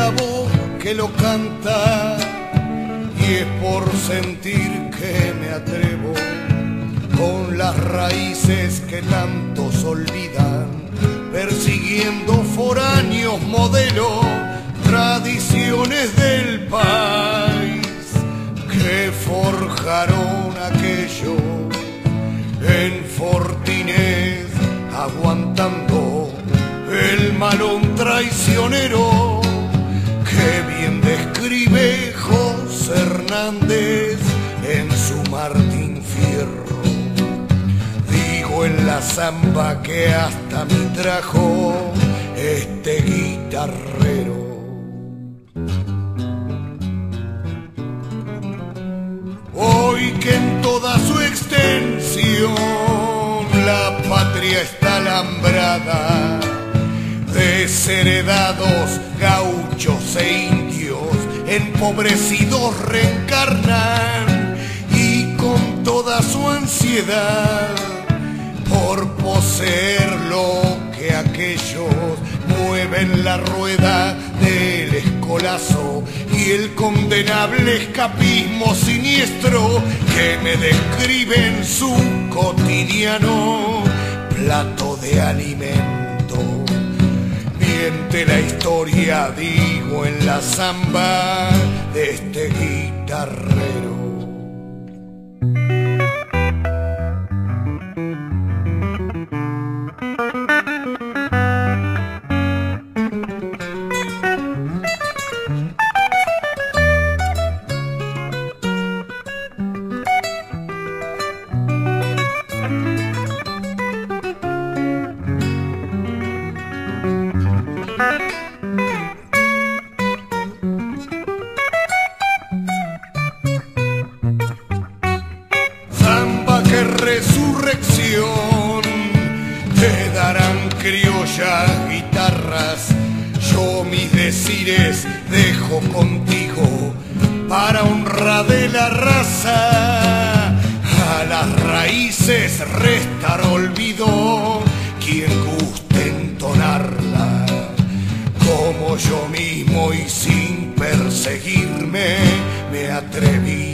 la voz que lo canta, y es por sentir que me atrevo con las raíces que tantos olvidan, persiguiendo foráneos modelos, tradiciones del país que forjaron aquello en Fortines, aguantando el malón traicionero que bien describe José Hernández en su Martín Fierro. Digo en la zamba que hasta me trajo este guitarrero. Hoy que en toda su extensión la patria está alambrada, desheredados, gauchos e indios empobrecidos reencarnan, y con toda su ansiedad por poseer lo que aquellos mueven la rueda del escolazo y el condenable escapismo siniestro que me describe en su cotidiano plato de alimento. Miente la historia, digo, en la zamba de este guitarrero. Resurrección te darán criollas guitarras, yo mis decires dejo contigo para honra de la raza. A las raíces restará olvido quien guste entonarla, como yo mismo y sin perseguirme me atreví